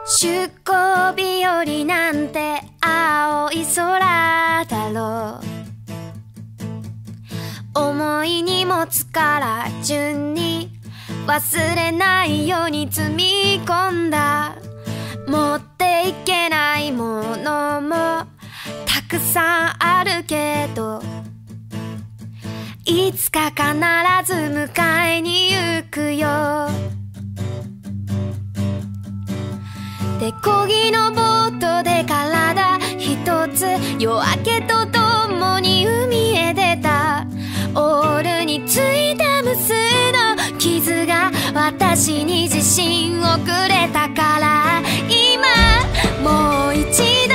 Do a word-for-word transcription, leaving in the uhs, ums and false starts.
出港日和なんて青い空だろう。重い荷物から順に忘れないように積み込んだ。持っていけないものもたくさんあるけど、いつか必ず迎えに行くよ。手漕ぎのボートで体一つ、夜明けとともに海へ出た。オールについた無数の傷が私に自信をくれたから、今もう一度